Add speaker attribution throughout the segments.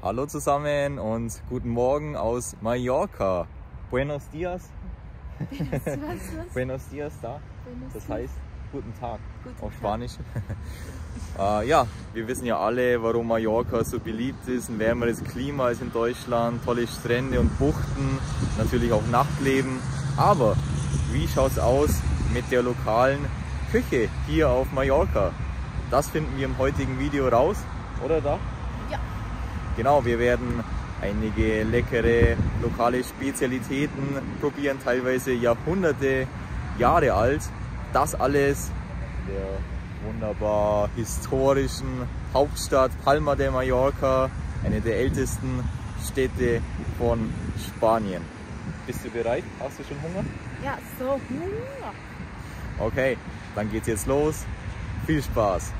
Speaker 1: Hallo zusammen und guten Morgen aus Mallorca. Buenos dias. Buenos dias da. Das heißt guten Tag auf Spanisch. Ja, wir wissen ja alle, warum Mallorca so beliebt ist. Ein wärmeres Klima als in Deutschland, tolle Strände und Buchten, natürlich auch Nachtleben. Aber wie schaut es aus mit der lokalen Küche hier auf Mallorca? Das finden wir im heutigen Video raus, oder da?
Speaker 2: Ja.
Speaker 1: Genau, wir werden einige leckere lokale Spezialitäten probieren, teilweise Jahrhunderte, Jahre alt. Das alles in der wunderbar historischen Hauptstadt Palma de Mallorca, eine der ältesten Städte von Spanien. Bist du bereit? Hast du schon Hunger?
Speaker 2: Ja, so Hunger.
Speaker 1: Okay, dann geht's jetzt los. Viel Spaß!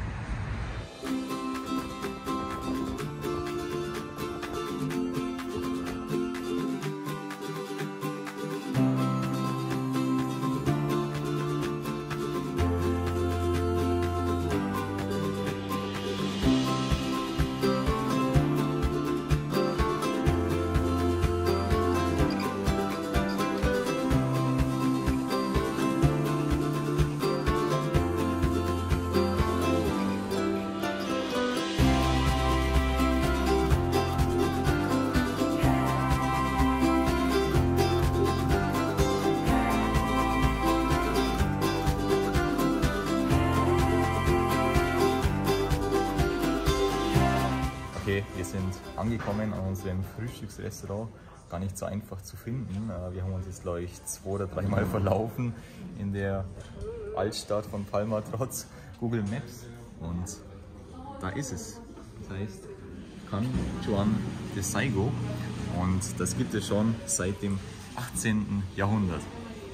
Speaker 1: Okay, wir sind angekommen an unserem Frühstücksrestaurant. Gar nicht so einfach zu finden. Wir haben uns jetzt, glaube ich, 2- oder 3-mal verlaufen in der Altstadt von Palma trotz Google Maps. Und da ist es. Das heißt Can Juan de Saigo. Und das gibt es schon seit dem 18. Jahrhundert.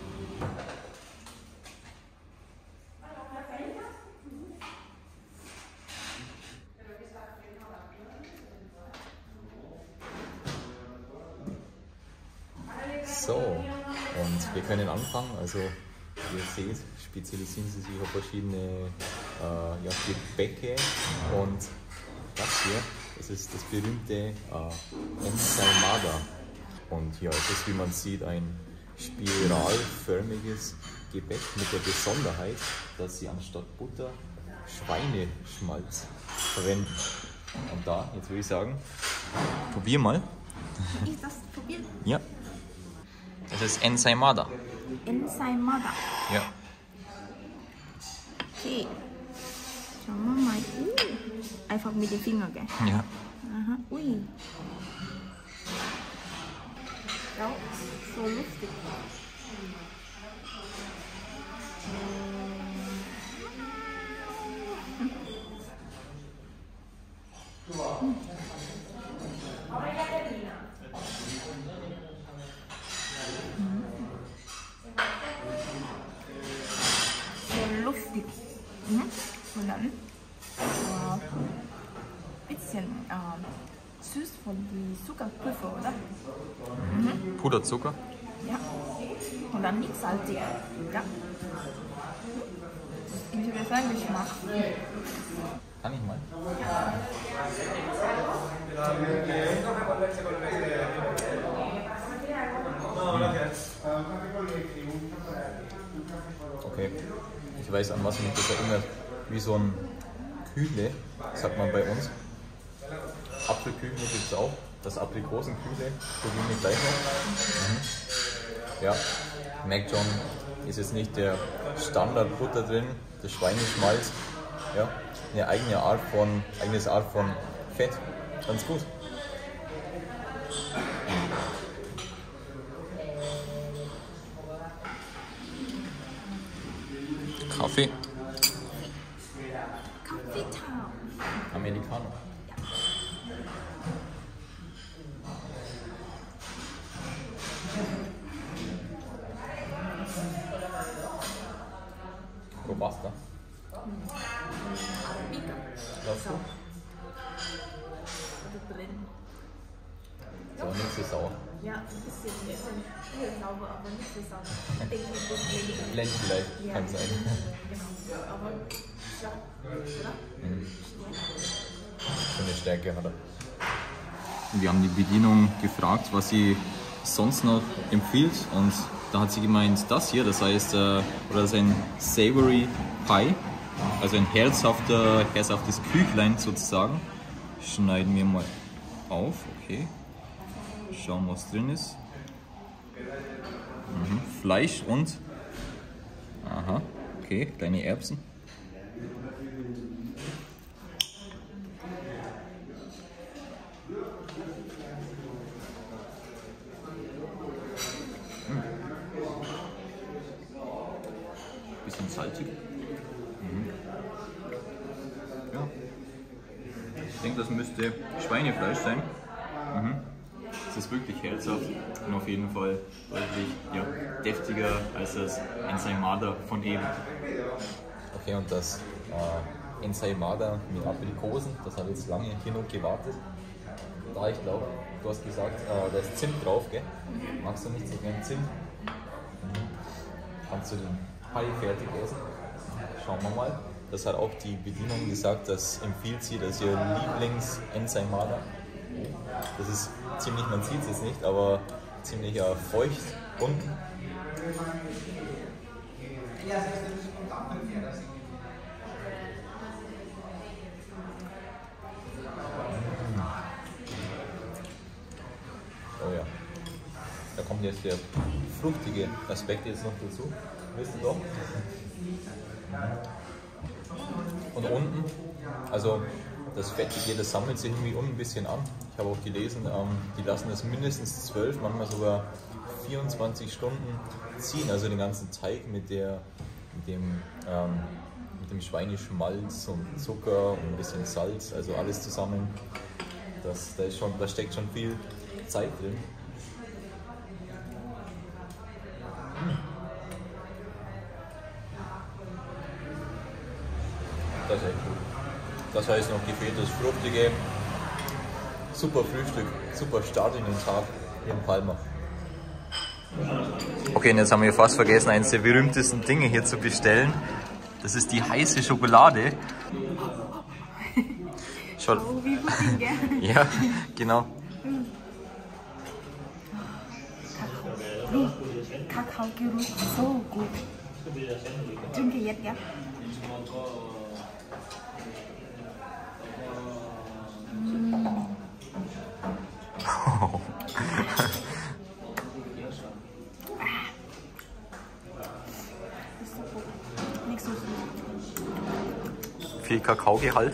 Speaker 1: So, und wir können anfangen. Also, ihr seht, spezialisieren sie sich auf verschiedene Gebäcke. Und das hier, das ist das berühmte Ensaimada. Und ja, es ist, wie man sieht, ein spiralförmiges Gebäck mit der Besonderheit, dass sie anstatt Butter Schweineschmalz verwenden. Und da, jetzt würde ich sagen, probier mal.
Speaker 2: Ich das probieren?
Speaker 1: Ja. Das ist Ensaimada.
Speaker 2: Ensaimada.
Speaker 1: Ja.
Speaker 2: Okay. Schauen wir mal. Einfach mit den Fingern, gell?
Speaker 1: Ja.
Speaker 2: Aha. Ui. Ja, so lustig. Lustig. Und dann bisschen süß von die Zuckerpulver, oder?
Speaker 1: Puderzucker.
Speaker 2: Ja. Und dann nicht salzig. Ja. Interessanter Geschmack.
Speaker 1: Kann ich mal? Okay. Ich weiß, an was mich das erinnert. Wie so ein Kühle, sagt man bei uns. Apfelkühle gibt es auch. Das Aprikosenkühle probieren wir gleich noch. Ja, merkt schon, ist jetzt nicht der Standardbutter drin, das Schweineschmalz. Ja, eine eigenes Art von Fett. Ganz gut. Kaffee.
Speaker 2: Kaffeetau.
Speaker 1: Americano. Robusta. Glaubst du? Ist aber nicht so sauer.
Speaker 2: Ja, ein bisschen sauber, aber nicht so sauer.
Speaker 1: Blend vielleicht,
Speaker 2: Ja.
Speaker 1: kann sein.
Speaker 2: Genau, aber ja, oder?
Speaker 1: So eine Stärke hat er. Wir haben die Bedienung gefragt, was sie sonst noch empfiehlt, und da hat sie gemeint, das hier, das heißt, oder das ist ein Savory Pie, also ein herzhaftes Küchlein sozusagen. Schneiden wir mal auf, okay. Schauen, was drin ist. Fleisch und, aha, okay, kleine Erbsen. Bisschen salzig. Ja. Ich denke, das müsste Schweinefleisch sein. Es ist wirklich herzhaft und auf jeden Fall deutlich deftiger als das Ensaimada von eben. Okay, und das Ensaimada mit Aprikosen, das habe ich jetzt lange genug gewartet. Da ich glaube, du hast gesagt, da ist Zimt drauf, gell? Magst du nicht so gerne Zimt? Kannst du den Pie fertig essen? Schauen wir mal. Das hat auch die Bedienung gesagt, das empfiehlt sie, das ist ihr Lieblings-Ensaimada. Das ist ziemlich, man sieht es jetzt nicht, aber ziemlich feucht unten. Oh ja, da kommt jetzt der fruchtige Aspekt jetzt noch dazu. Willst du doch? Und unten, also das Fettige, das sammelt sich irgendwie unten ein bisschen an. Ich habe auch gelesen, die lassen das mindestens 12, manchmal sogar 24 Stunden ziehen, also den ganzen Teig mit dem Schweineschmalz und Zucker und ein bisschen Salz, also alles zusammen. Da steckt schon viel Zeit drin. Das ist echt gut. Das heißt noch gefehlt das fruchtige, super Frühstück, super Start in den Tag hier in Palma. Okay, und jetzt haben wir fast vergessen, eines der berühmtesten Dinge hier zu bestellen. Das ist die heiße Schokolade. Schon.
Speaker 2: Oh, wie Pudding, gell?
Speaker 1: Ja, genau.
Speaker 2: Kakaogeruch, so gut. Trinke jetzt, gell? Nicht so
Speaker 1: Viel Kakaogehalt.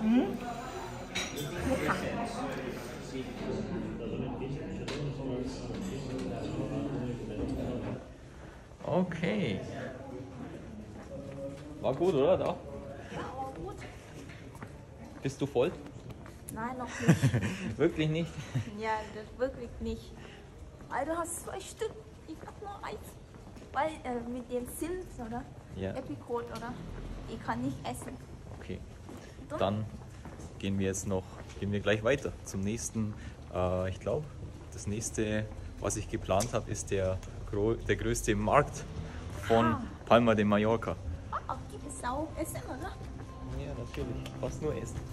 Speaker 2: lecker.
Speaker 1: Okay. War gut, oder? Da?
Speaker 2: Ja, war gut.
Speaker 1: Bist du voll?
Speaker 2: Nein, noch nicht.
Speaker 1: Wirklich nicht?
Speaker 2: Ja, das wirklich nicht. Weil du hast 2 Stück. Ich hab nur 1. Weil mit dem Zimt, oder?
Speaker 1: Ja.
Speaker 2: Aprikot, oder? Ich kann nicht essen.
Speaker 1: Okay. Dann gehen wir gleich weiter zum nächsten. Ich glaube, das nächste, was ich geplant habe, ist der größte Markt von Palma de Mallorca.
Speaker 2: Oh, gibt es auch Essen, oder?
Speaker 1: Ja, natürlich. Fast nur Essen.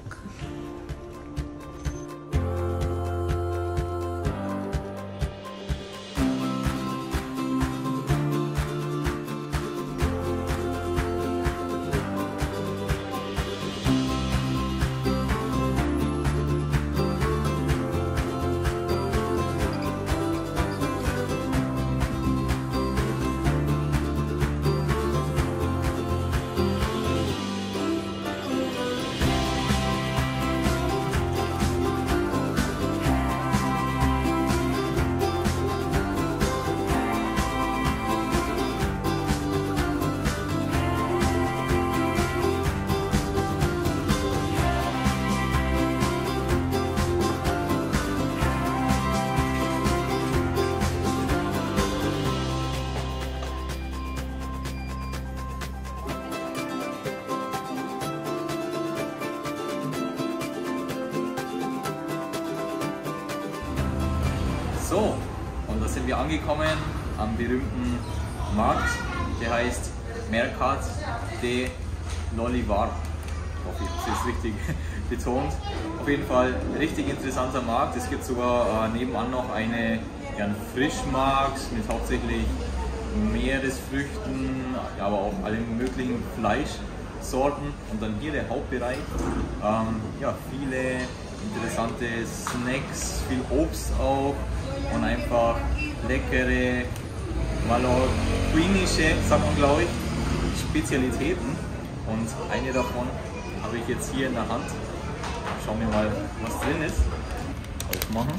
Speaker 1: So, und da sind wir angekommen am berühmten Markt, der heißt Mercat de l'Olivar. Ich hoffe, ich habe es richtig betont. Auf jeden Fall richtig interessanter Markt. Es gibt sogar nebenan noch einen Frischmarkt mit hauptsächlich Meeresfrüchten, aber auch allen möglichen Fleischsorten. Und dann hier der Hauptbereich, viele interessante Snacks, viel Obst auch und einfach leckere mallorquinische, sagt man glaube ich, Spezialitäten. Und eine davon habe ich jetzt hier in der Hand. Schauen wir mal, was drin ist. Aufmachen.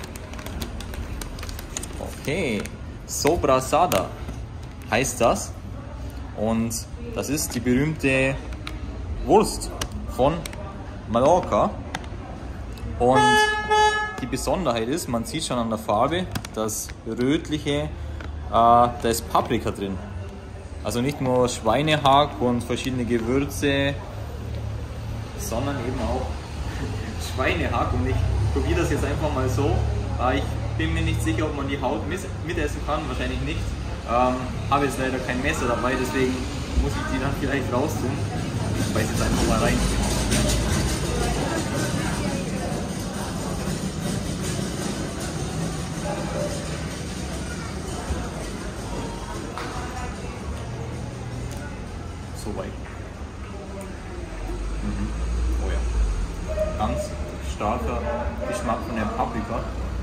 Speaker 1: Okay, Sobrasada heißt das. Und das ist die berühmte Wurst von Mallorca. Und die Besonderheit ist, man sieht schon an der Farbe, das Rötliche, da ist Paprika drin. Also nicht nur Schweinehack und verschiedene Gewürze, sondern eben auch Schweinehack. Und ich probiere das jetzt einfach mal so. Ich bin mir nicht sicher, ob man die Haut mitessen kann, wahrscheinlich nicht. Habe jetzt leider kein Messer dabei, deswegen muss ich die dann vielleicht raustun. Ich beiß jetzt einfach mal rein. So weit. Oh ja. Ganz starker Geschmack von der Paprika.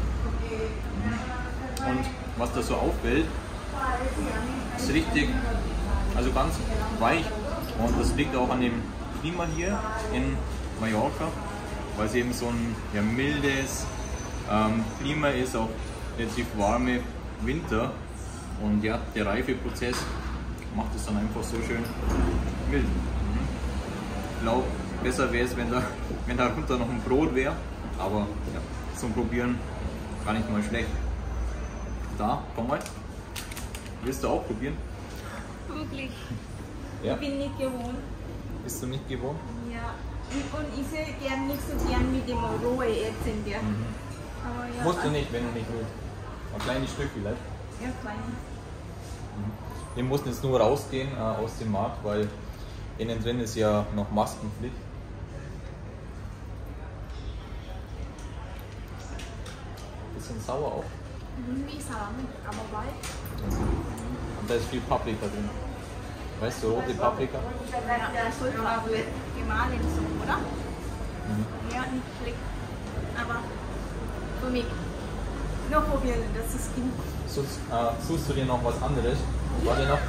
Speaker 1: Und was da so auffällt, ist richtig, also ganz weich. Und das liegt auch an dem Klima hier in Mallorca, weil es eben so ein mildes Klima ist, auch relativ warme Winter. Und ja, der Reifeprozess macht es dann einfach so schön mild. Ich glaube, besser wäre es, wenn darunter noch ein Brot wäre, aber ja, zum Probieren gar nicht mal schlecht. Da, komm mal. Willst du auch probieren?
Speaker 2: Wirklich.
Speaker 1: Ja.
Speaker 2: Ich bin nicht gewohnt.
Speaker 1: Bist du nicht gewohnt?
Speaker 2: Ja. Und ich sehe nicht so gern mit dem rohe Essen, gell? Aber ja.
Speaker 1: Musst du nicht, wenn du nicht willst. Ein kleines Stück vielleicht.
Speaker 2: Ja, klein.
Speaker 1: Wir mussten jetzt nur rausgehen aus dem Markt, weil innen drin ist ja noch Maskenpflicht. Bisschen sauer auch.
Speaker 2: Wie Salami, aber weit.
Speaker 1: Und da ist viel Paprika drin. Weißt du, rote Paprika?
Speaker 2: Ja, Sulfat wird gemahlen so, oder? Ja, nicht schlecht. Aber für mich noch probieren, das ist genug.
Speaker 1: Suchst du dir noch was anderes? Warte noch.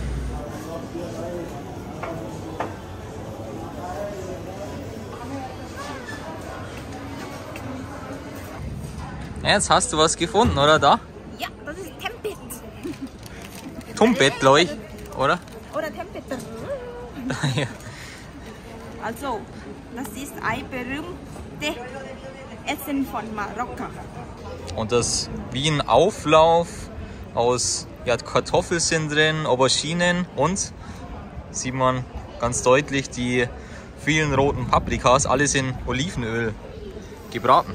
Speaker 1: Jetzt hast du was gefunden, oder da?
Speaker 2: Ja, das ist Tempet.
Speaker 1: Tumpet, glaube ich, oder?
Speaker 2: Oder Tempet.
Speaker 1: Ja.
Speaker 2: Also, das ist ein berühmtes Essen von Marokko.
Speaker 1: Und das wie ein Auflauf aus Kartoffeln sind drin, Auberginen und sieht man ganz deutlich die vielen roten Paprikas, alles in Olivenöl gebraten.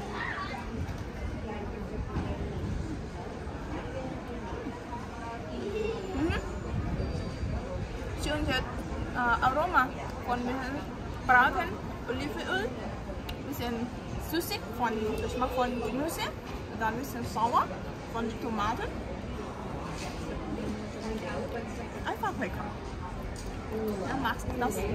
Speaker 2: Schönes Aroma von Braten, Olivenöl, bisschen süßig von Geschmack von Gemüse, dann ein bisschen sauer von Tomaten. Einfach lecker. Ja, magst du das?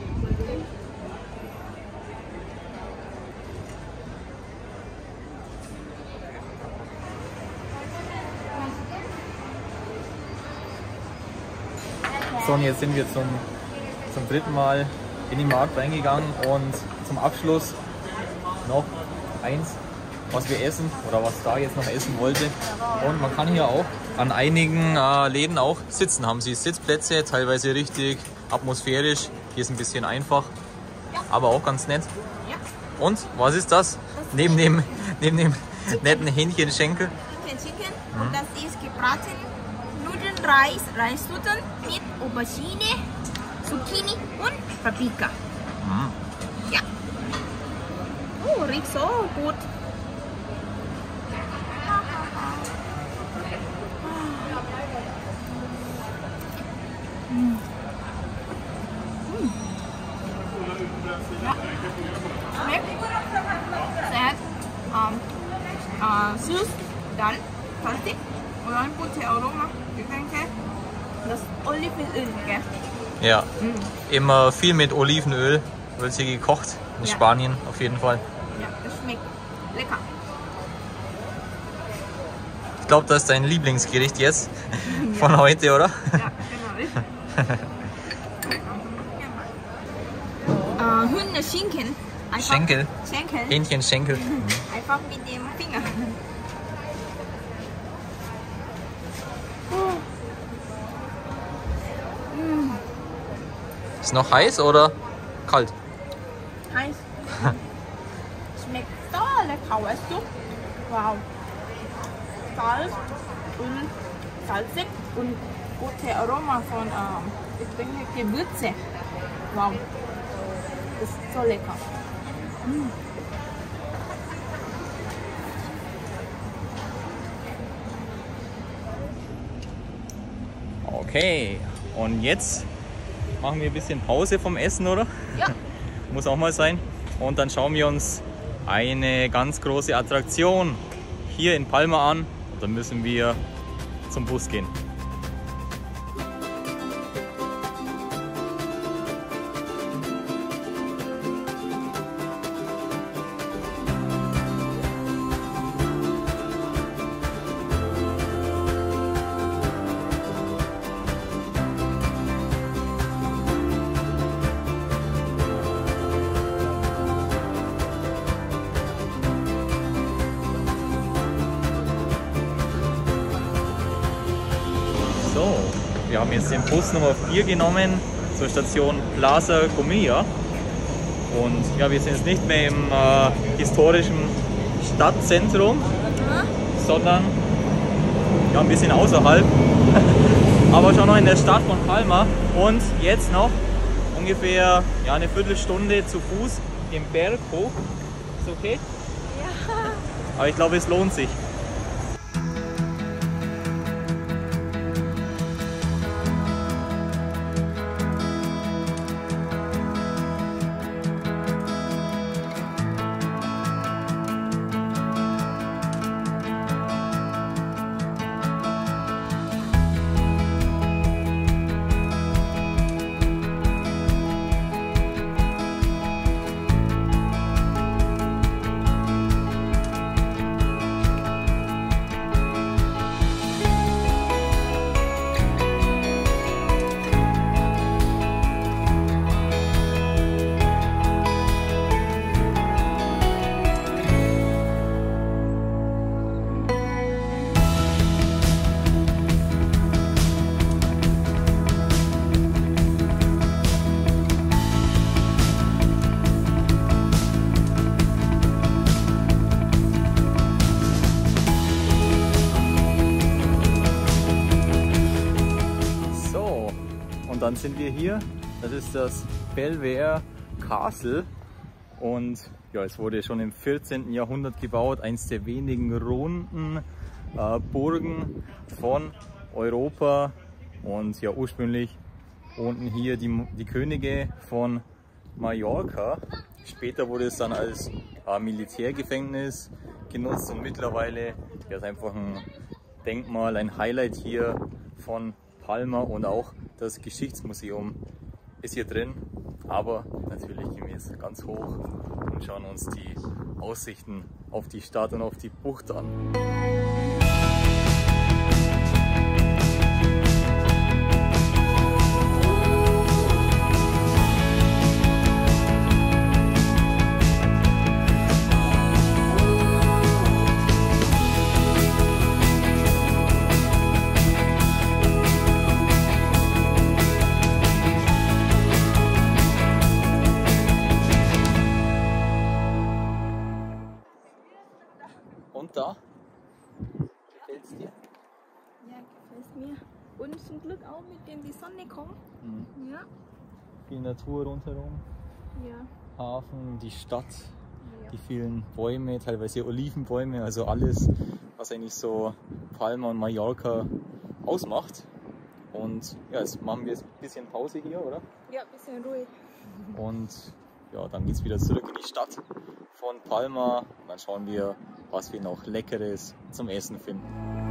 Speaker 1: So, und jetzt sind wir zum dritten Mal in den Markt reingegangen und zum Abschluss noch eins, was wir essen oder was da jetzt noch essen wollte. Und man kann hier auch an einigen Läden auch sitzen. Haben sie Sitzplätze, teilweise richtig atmosphärisch. Hier ist ein bisschen einfach, aber auch ganz nett. Und was ist das? Neben dem netten Hähnchenschenkel.
Speaker 2: Hähnchenschenkel und das ist gebraten Nudeln, Reisnudeln mit Aubergine, Zucchini und Paprika. Ja. Oh, riecht so gut. süß, dann salzig und dann gute Aroma, Getränke. Das Olivenöl, gell?
Speaker 1: Ja, immer viel mit Olivenöl wird hier gekocht, in Spanien auf jeden Fall.
Speaker 2: Ja, das schmeckt lecker.
Speaker 1: Ich glaube, das ist dein Lieblingsgericht jetzt von heute, oder?
Speaker 2: Ja, genau. Hühnerschinken.
Speaker 1: Schenkel?
Speaker 2: Schenkel.
Speaker 1: Hähnchenschenkel.
Speaker 2: Einfach mit dem Finger.
Speaker 1: Ist noch heiß oder kalt?
Speaker 2: Heiß. Schmeckt so lecker, weißt du? Wow. Salz und salzig und gute Aroma von Gewürze. Wow. Das ist so lecker.
Speaker 1: Okay, und jetzt machen wir ein bisschen Pause vom Essen, oder?
Speaker 2: Ja.
Speaker 1: Muss auch mal sein. Und dann schauen wir uns eine ganz große Attraktion hier in Palma an. Dann müssen wir zum Bus gehen. So, wir haben jetzt den Bus Nummer 4 genommen zur Station Plaza Comilla. Und ja, wir sind jetzt nicht mehr im historischen Stadtzentrum, sondern ja, ein bisschen außerhalb, aber schon noch in der Stadt von Palma. Und jetzt noch ungefähr eine Viertelstunde zu Fuß im Berg hoch. Ist okay?
Speaker 2: Ja.
Speaker 1: Aber ich glaube, es lohnt sich. Und dann sind wir hier, das ist das Belvedere Castle und ja, es wurde schon im 14. Jahrhundert gebaut, eins der wenigen runden Burgen von Europa und ja, ursprünglich wohnten hier die Könige von Mallorca. Später wurde es dann als Militärgefängnis genutzt und mittlerweile ist einfach ein Denkmal, ein Highlight hier von Palma und auch das Geschichtsmuseum ist hier drin. Aber natürlich gehen wir jetzt ganz hoch und schauen uns die Aussichten auf die Stadt und auf die Bucht an. Und da? Gefällt es dir?
Speaker 2: Ja, gefällt mir. Und zum Glück auch, mit dem die Sonne kommt.
Speaker 1: Mhm.
Speaker 2: Ja.
Speaker 1: Viel Natur rundherum.
Speaker 2: Ja.
Speaker 1: Hafen, die Stadt,
Speaker 2: Ja.
Speaker 1: die vielen Bäume, teilweise Olivenbäume, also alles, was eigentlich so Palma und Mallorca ausmacht. Und ja, jetzt machen wir jetzt ein bisschen Pause hier, oder?
Speaker 2: Ja, ein bisschen ruhig.
Speaker 1: Und ja, dann geht es wieder zurück in die Stadt von Palma. Und dann schauen wir, was wir noch Leckeres zum Essen finden.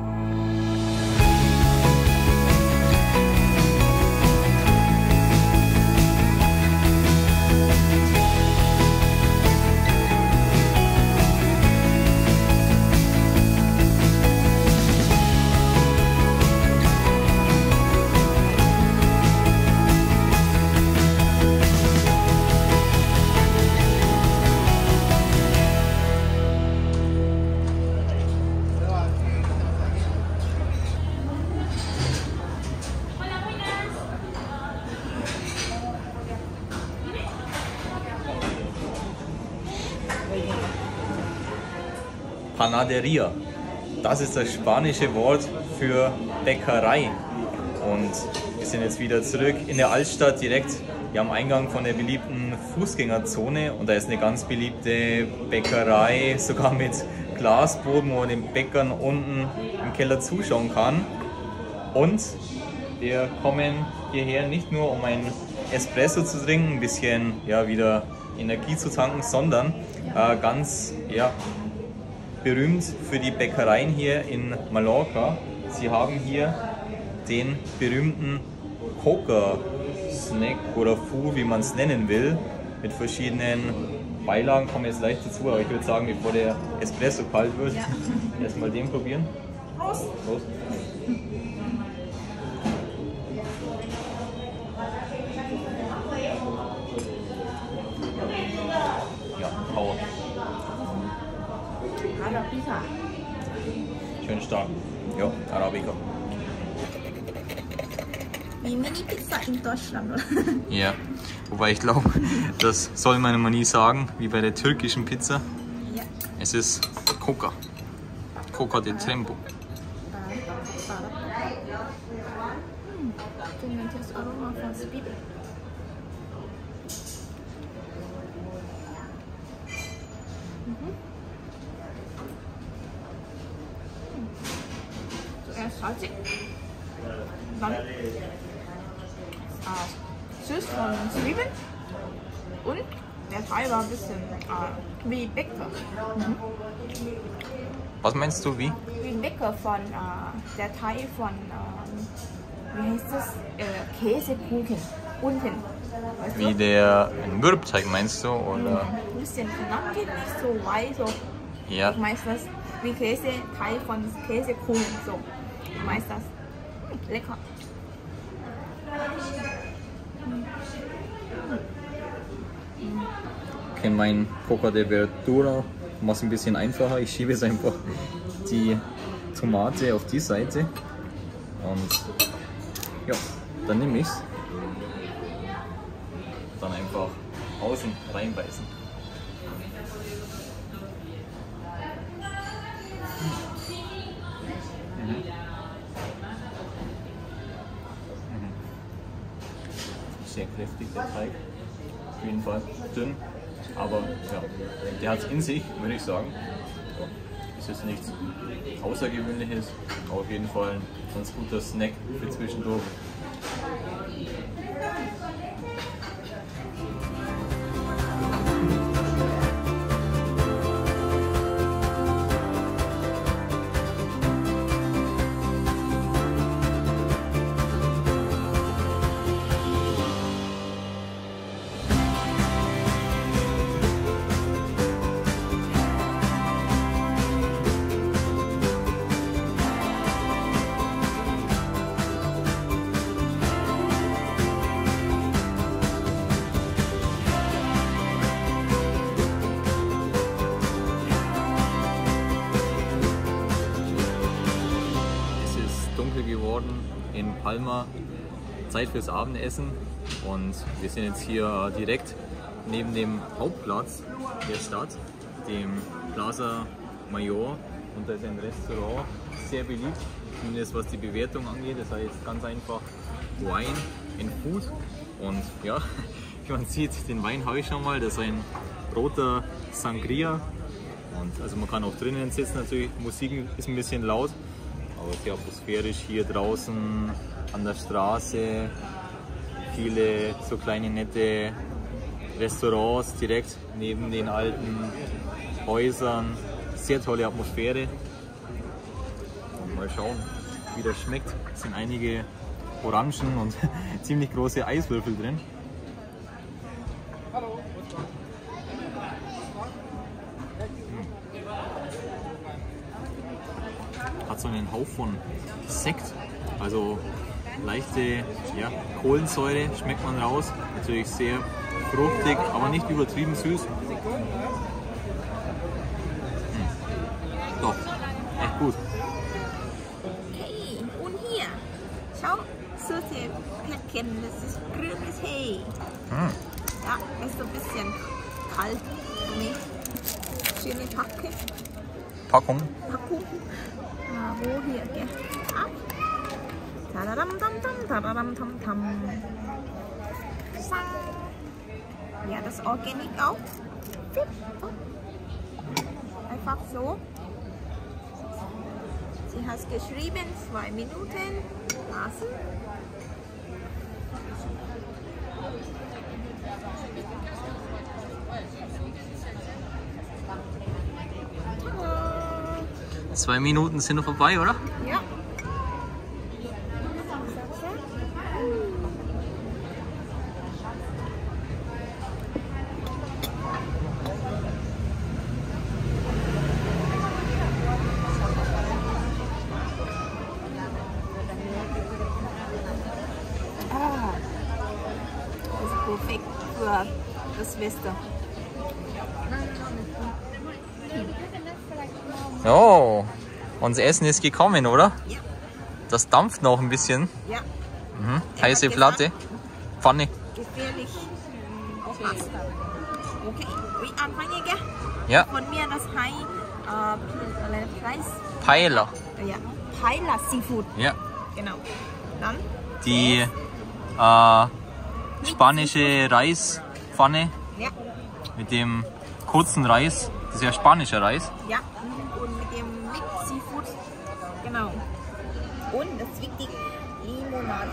Speaker 1: Panaderia, das ist das spanische Wort für Bäckerei. Und wir sind jetzt wieder zurück in der Altstadt, direkt am Eingang von der beliebten Fußgängerzone. Und da ist eine ganz beliebte Bäckerei, sogar mit Glasboden, wo man den Bäckern unten im Keller zuschauen kann. Und wir kommen hierher nicht nur, um ein Espresso zu trinken, ein bisschen wieder Energie zu tanken, sondern ganz berühmt für die Bäckereien hier in Mallorca. Sie haben hier den berühmten Coca-Snack oder Food, wie man es nennen will, mit verschiedenen Beilagen. Kommen jetzt leicht dazu, aber ich würde sagen, bevor der Espresso kalt wird, erstmal den probieren.
Speaker 2: Prost!
Speaker 1: Prost. Ja, Power.
Speaker 2: Arabica.
Speaker 1: Schön stark. Ja, Arabica.
Speaker 2: Wie Mini-Pizza in Deutschland, oder?
Speaker 1: Ja, wobei ich glaube, das soll man immer nie sagen, wie bei der türkischen Pizza.
Speaker 2: Ja.
Speaker 1: Es ist Coca. Coca de Tempo.
Speaker 2: Das Aroma von Zwiebeln. Zuerst salzig, dann süß von Zwiebeln und der Teil war ein bisschen wie Bäcker.
Speaker 1: Was meinst du, wie?
Speaker 2: Wie Bäcker von der Teil von, wie heißt das? Käsekuchen unten. Weißt du?
Speaker 1: Wie der Mürbteig meinst du? Oder?
Speaker 2: Ein bisschen knackig, nicht so weich, so.
Speaker 1: Ja.
Speaker 2: Ich meinst das wie Käse, Teil von Käsekuchen, so. Ich meinst das. Lecker.
Speaker 1: Okay, mein Coca de Verdura macht es ein bisschen einfacher. Ich schiebe jetzt einfach die Tomate auf die Seite und ja, dann nehme ich es. Dann einfach außen reinbeißen. Sehr kräftig der Teig, auf jeden Fall dünn, aber ja, der hat es in sich, würde ich sagen. Es ist nichts Außergewöhnliches, aber auf jeden Fall ein ganz guter Snack für zwischendurch. In Palma, Zeit fürs Abendessen und wir sind jetzt hier direkt neben dem Hauptplatz der Stadt, dem Plaza Mayor, und da ist ein Restaurant, sehr beliebt, zumindest was die Bewertung angeht. Das heißt ganz einfach Wine and Food und ja, wie man sieht, den Wein habe ich schon mal, das ist ein roter Sangria und also man kann auch drinnen sitzen, natürlich Musik ist ein bisschen laut. Aber sehr atmosphärisch hier draußen an der Straße, viele so kleine nette Restaurants direkt neben den alten Häusern, Sehr tolle Atmosphäre. Mal schauen, wie das schmeckt. Es sind einige Orangen und ziemlich große Eiswürfel drin. Hat so einen Hauch von Sekt, also leichte Kohlensäure schmeckt man raus. Natürlich sehr fruchtig, aber nicht übertrieben süß. Doch, echt gut.
Speaker 2: Hey, und hier, schau, süße Päckchen, das ist grünes Hey. Ja, ist so ein bisschen kalt für mich. Schöne Packung. Wo hier, gell? Ab. Ja, das Organik auch. Einfach so. Sie hat geschrieben, 2 Minuten. Lassen.
Speaker 1: Tada. 2 Minuten sind noch vorbei, oder?
Speaker 2: Ja. Perfekt für das Wetter.
Speaker 1: Oh, unser Essen ist gekommen, oder?
Speaker 2: Ja.
Speaker 1: Das dampft noch ein bisschen.
Speaker 2: Ja.
Speaker 1: Heiße Platte. Pfanne.
Speaker 2: Gefährlich. Okay, wir anfangen, gell?
Speaker 1: Ja.
Speaker 2: Von mir das Reis.
Speaker 1: Paella.
Speaker 2: Ja, Paella Seafood.
Speaker 1: Ja.
Speaker 2: Genau. Dann
Speaker 1: Die spanische Reispfanne
Speaker 2: ja.
Speaker 1: mit dem kurzen Reis. Das ist ja spanischer Reis.
Speaker 2: Ja. Und mit dem Mix Seafood. Genau. Und das ist wichtig, Limonade.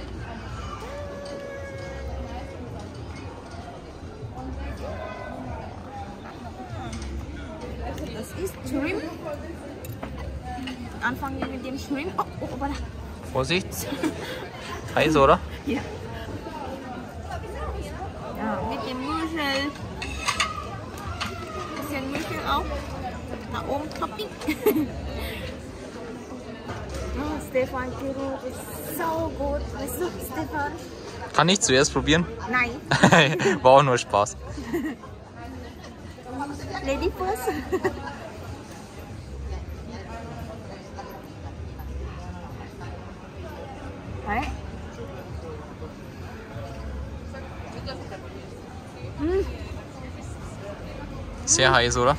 Speaker 2: Das ist Shrimp. Anfangen wir mit dem Shrimp. Oh, voilà.
Speaker 1: Vorsicht. Heiß, oder?
Speaker 2: Ja. Ja, mit dem Müschel. Bisschen Müschel auch. Da oben Topping. Oh, Stefan, Geruch ist so gut. Weißt du, Stefan?
Speaker 1: Kann ich zuerst probieren?
Speaker 2: Nein.
Speaker 1: War auch nur Spaß.
Speaker 2: Lady first. Hey.
Speaker 1: Sehr heiß, oder?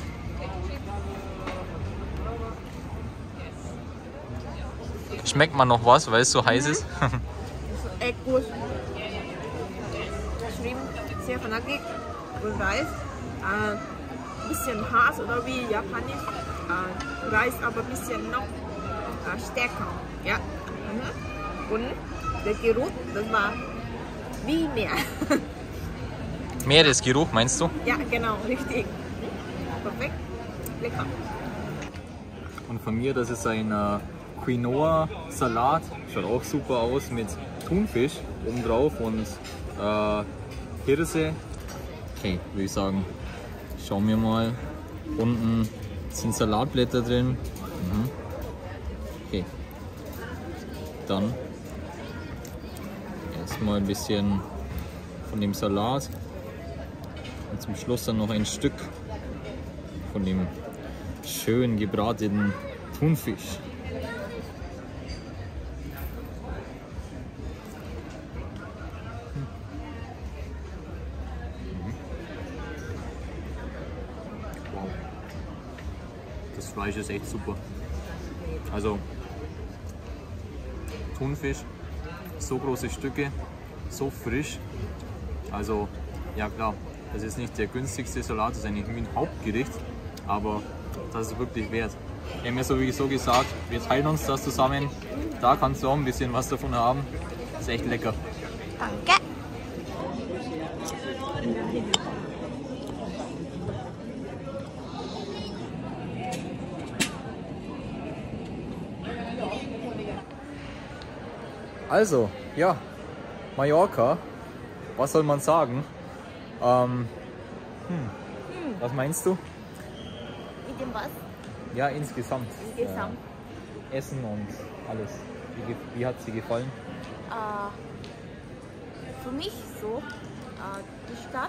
Speaker 1: Schmeckt man noch was, weil es so heiß ist?
Speaker 2: Echt gut. Shrimp, sehr knackig und Reis. Bisschen hart oder wie japanisch. Reis aber ein bisschen noch stärker. Ja. Und der Geruch, das war wie Meer.
Speaker 1: Meeresgeruch, meinst du?
Speaker 2: Ja, genau, richtig. Perfekt. Lecker.
Speaker 1: Und von mir, das ist ein Quinoa-Salat. Schaut auch super aus mit Thunfisch obendrauf und Hirse. Okay, würde ich sagen, schauen wir mal. Unten sind Salatblätter drin. Okay. Dann erstmal ein bisschen von dem Salat. Und zum Schluss dann noch ein Stück von dem schön gebratenen Thunfisch. Wow. Das Fleisch ist echt super. Also Thunfisch, so große Stücke, so frisch. Also ja klar, das ist nicht der günstigste Salat, das ist eigentlich wie ein Hauptgericht, aber das ist wirklich wert. Wir haben ja sowieso gesagt, wir teilen uns das zusammen. Da kannst du auch ein bisschen was davon haben. Das ist echt lecker.
Speaker 2: Danke.
Speaker 1: Also, ja, Mallorca, was soll man sagen? Was meinst du?
Speaker 2: Mit dem was?
Speaker 1: Ja, insgesamt.
Speaker 2: Insgesamt.
Speaker 1: Essen und alles. Wie hat sie gefallen?
Speaker 2: Für mich so, die Stadt.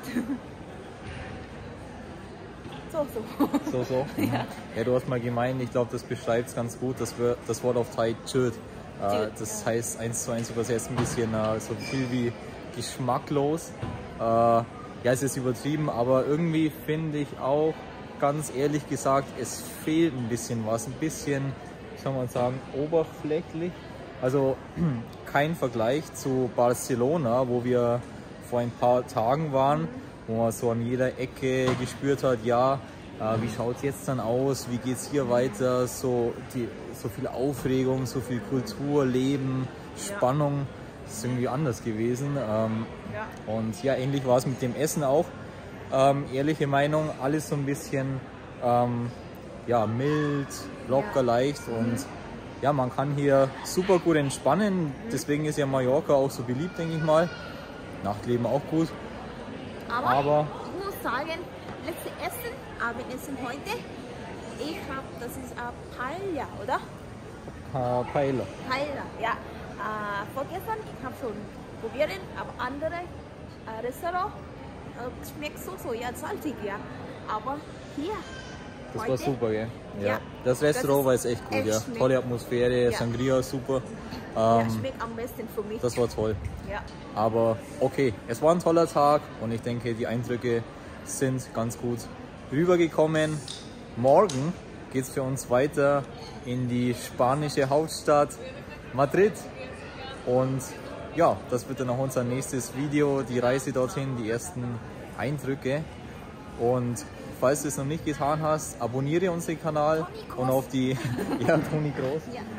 Speaker 2: So.
Speaker 1: Ja. Ja, du hast mal gemeint, ich glaube, das beschreibt es ganz gut, das Wort auf Thai Chöd. Das heißt 1:1 übersetzt ein bisschen so viel wie geschmacklos. Ja, es ist übertrieben, aber irgendwie finde ich auch, ganz ehrlich gesagt, es fehlt ein bisschen was. Ein bisschen, soll man sagen, oberflächlich. Also kein Vergleich zu Barcelona, wo wir vor ein paar Tagen waren, wo man so an jeder Ecke gespürt hat, ja, wie schaut es jetzt dann aus, wie geht es hier weiter, so viel Aufregung, so viel Kultur, Leben, Spannung, das ist irgendwie anders gewesen. Und ja, ähnlich war es mit dem Essen auch. Ehrliche Meinung, alles so ein bisschen ja, mild, locker, leicht und ja, man kann hier super gut entspannen, deswegen ist ja Mallorca auch so beliebt, denke ich mal. Nachtleben auch gut. Aber
Speaker 2: ich muss sagen, letzte Essen, Abendessen heute, das ist Paella, oder?
Speaker 1: Paella.
Speaker 2: Paella, ja. Vorgestern, ich habe schon probiert, aber andere Restaurant schmeckt so, ja, salzig, ja. Aber hier,
Speaker 1: das
Speaker 2: heute,
Speaker 1: war super, gell?
Speaker 2: Ja.
Speaker 1: Das Restaurant war jetzt echt gut, ja. Tolle Atmosphäre, Sangria, super.
Speaker 2: Schmeckt am besten für mich.
Speaker 1: Das war toll.
Speaker 2: Ja.
Speaker 1: Aber okay, es war ein toller Tag und ich denke, die Eindrücke sind ganz gut rübergekommen. Morgen geht es für uns weiter in die spanische Hauptstadt Madrid. Und ja, das wird dann auch unser nächstes Video, die Reise dorthin, die ersten Eindrücke. Und falls du es noch nicht getan hast, abonniere unseren Kanal und auf die Toni Groß.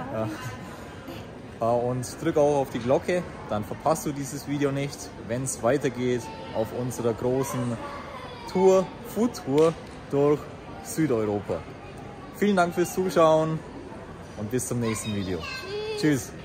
Speaker 1: Und drück auch auf die Glocke, dann verpasst du dieses Video nicht, wenn es weitergeht auf unserer großen Tour, Food Tour durch Südeuropa. Vielen Dank fürs Zuschauen und bis zum nächsten Video. Tschüss!